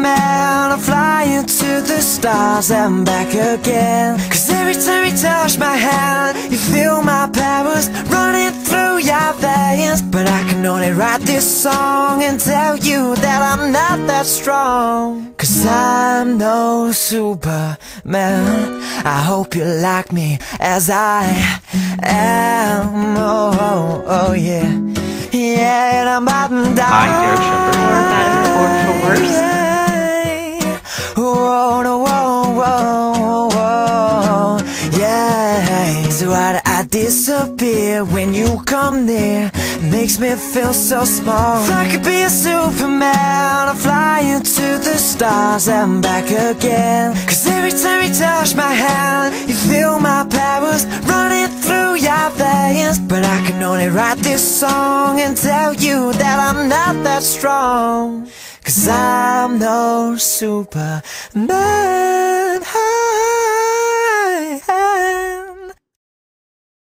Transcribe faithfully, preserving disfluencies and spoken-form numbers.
Superman, I'm flying to the stars and back again. Cause every time you touch my hand, you feel my powers running through your veins. But I can only write this song and tell you that I'm not that strong. Cause I'm no Superman. I hope you like me as I am. Oh, oh, oh yeah. Yeah, and I'm up and down. Hi, Derek Shepherd. Or better, or for worse. Whoa, no, whoa, whoa, whoa, yeah. So why do I disappear when you come near? It makes me feel so small. If I could be a Superman, I'm flying to the stars and back again. Cause every time you touch my hand, you feel my powers running through your veins. But I can only write this song and tell you that I'm not that strong. Cause I'm no Superman.